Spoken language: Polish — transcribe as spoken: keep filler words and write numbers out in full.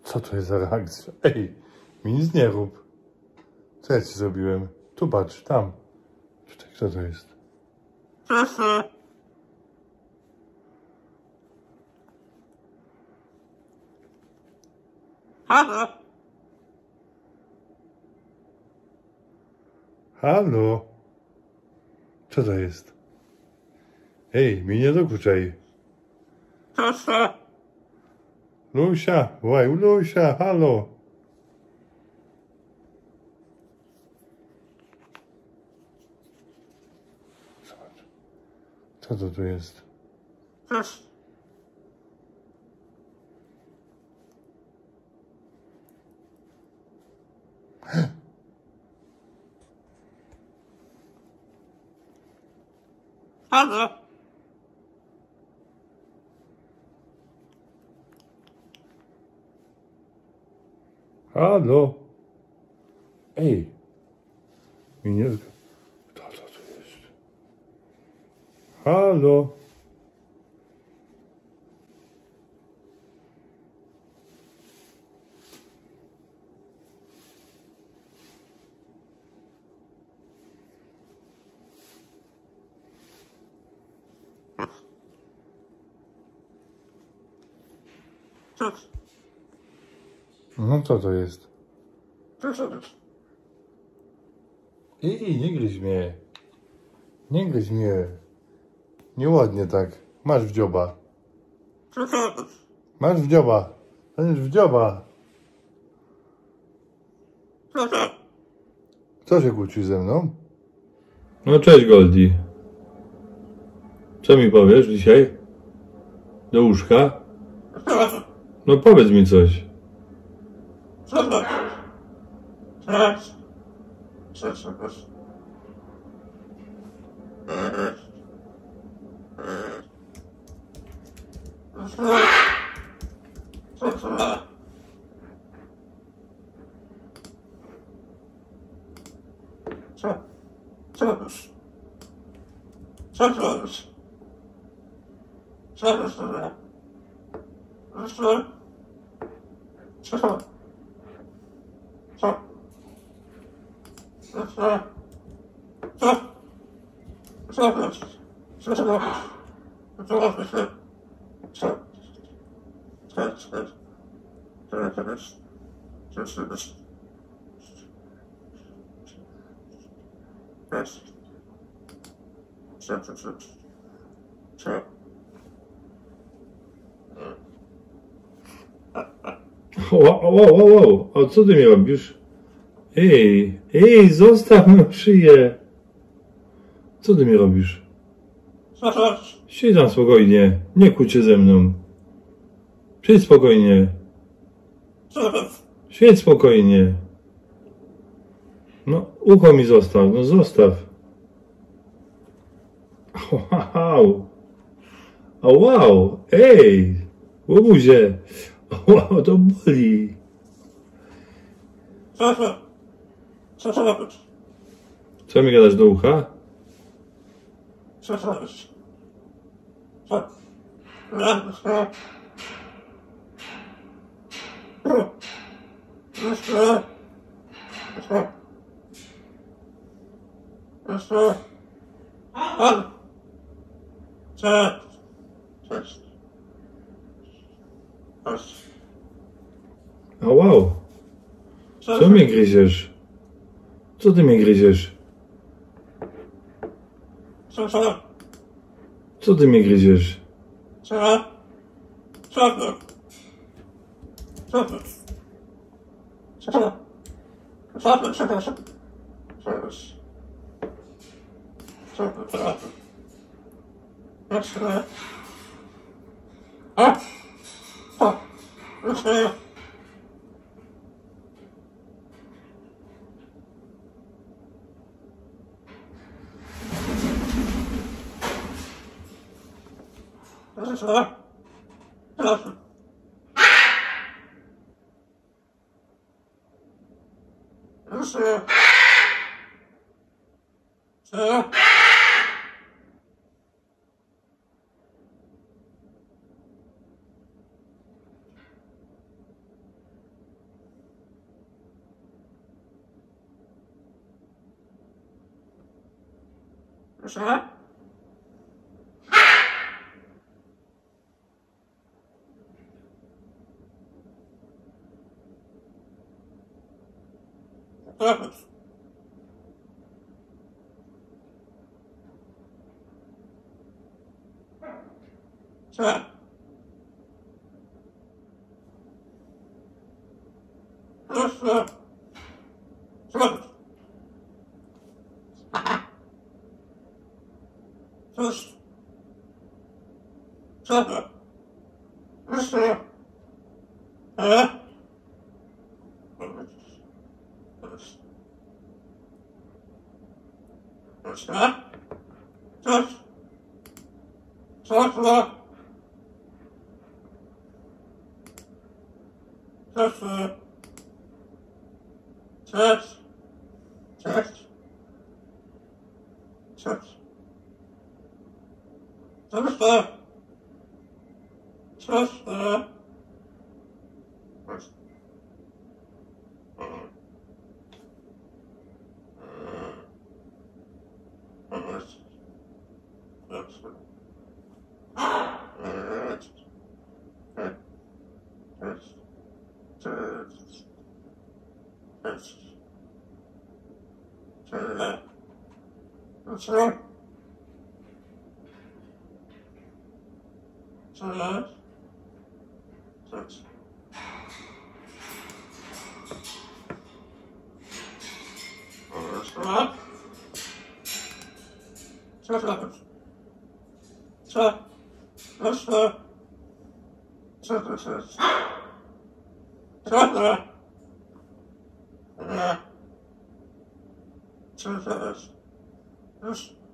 Co to jest za reakcja? Ej, mi nic nie rób. Co ja ci zrobiłem? Tu patrz, tam. Tutaj, kto to jest? Halo? Co to jest? Ej, mi nie dokuczaj. Lusia, wołaj, Lusia, halo. Zobacz. Co to tu jest? Halo? Halo? Ej, mi nie... Kto to tu jest? Halo? No co to jest? Ej, nie gryź mnie. Nie gryź mnie. Nieładnie tak. Masz w dzioba. Masz w dzioba. Masz w dzioba. Co się kłócisz ze mną? No cześć Goldie. Co mi powiesz dzisiaj? Do łóżka? No powiedz mi coś. Wow, wow, wow, wow. A co ty mi robisz? Ej, ej, zostaw moją szyję. Co ty mi robisz? Siedź tam spokojnie, nie kłóć się ze mną. Siedź spokojnie. Siedź spokojnie. No, ucho mi zostaw, no zostaw. Wow. O wow, ej, łobuzie. Wow, to boli. Co mi gadasz do ucha? O wow. Co mnie gryziesz? Co ty mnie gryziesz? Co ty mnie gryziesz? Yes.